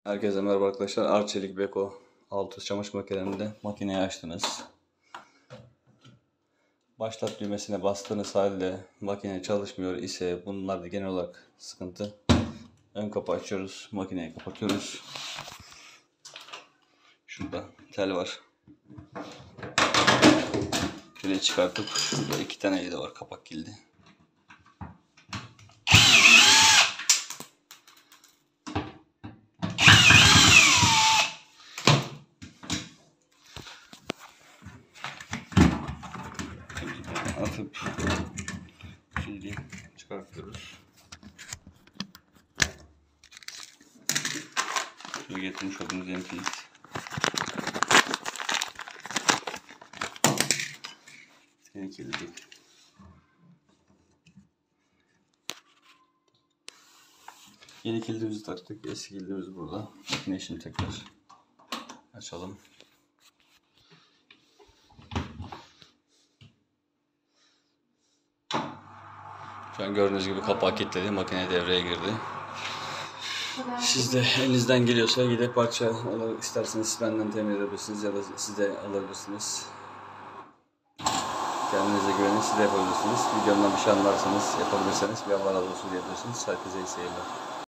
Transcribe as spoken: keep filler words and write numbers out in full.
Herkese merhaba arkadaşlar. Arçelik Beko altı çamaşır makinemde makineyi açtınız. Başlat düğmesine bastığınız halde makine çalışmıyor ise bunlar da genel olarak sıkıntı. Ön kapı açıyoruz. Makineyi kapatıyoruz. Şurada tel var. Şöyle çıkartıp şurada iki tane yeri var, kapak kilidi. Atıp kilidi çıkartıyoruz. Şöyle getirmiş olduğumuz yeni kilit. Yeni kilidi. Yeni kilidimizi taktık. Eski kilidimiz burada. Makine işini tekrar açalım. Şu an gördüğünüz gibi kapağı kilitledi. Makine devreye girdi. Siz de elinizden geliyorsa gidip parça olarak isterseniz benden temin edebilirsiniz ya da siz de alabilirsiniz. Kendinize güvenin, siz de yapabilirsiniz. Videomdan bir şey anlarsanız, yapabilirseniz bir Allah razı olsun diyebilirsiniz. Herkese iyi seyirler.